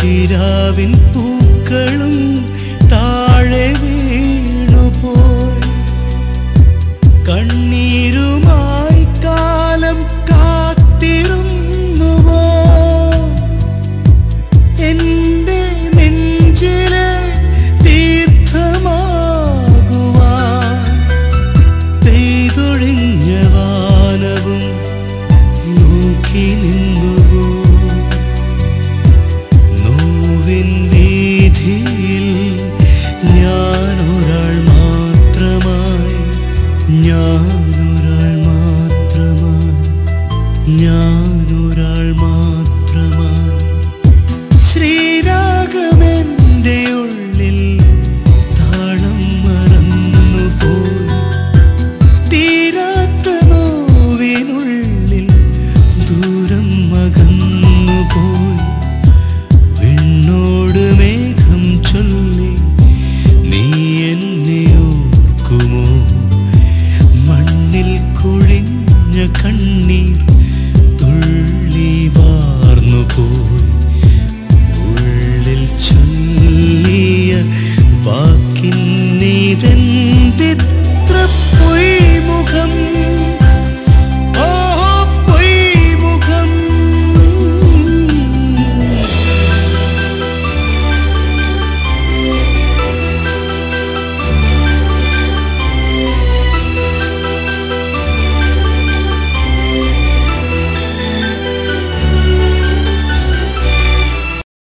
ഈരാവിൻ പൂക്കളും താഴെ വീണുപോയി. കണ്ണീരുമായി കാലം കാത്തിരുന്നുവോ? എന്റെ നെഞ്ചിലെ തീർത്ഥമാകുവാൻ പെയ്തൊഴിഞ്ഞ വാനവും നോക്കി നിന്നുവോ? നോവിൻ വീഥിയിൽ ഞാനൊരാൾ മാത്രമായി, ഞാനൊരാൾ മാത്രമായി, ഞാനൊരാൾ മാത്രമായി. ശ്രീരാഗമെൻ്റെ ഉള്ളിൽ താളം മറന്നുപോയി. തീരാത്ത നോവിനുള്ളിൽ ദൂരം അകന്നുപോയി. വിണ്ണോട് മേഘം ചൊല്ലി നീ എന്നെ ഓർക്കുമോ? മണ്ണിൽ കൊഴിഞ്ഞ കണ്ണീർ തുള്ളി വാർന്നുപോയി. ഉള്ളിൽ ചൊല്ലിയ വാക്കിന്നിതെന്തി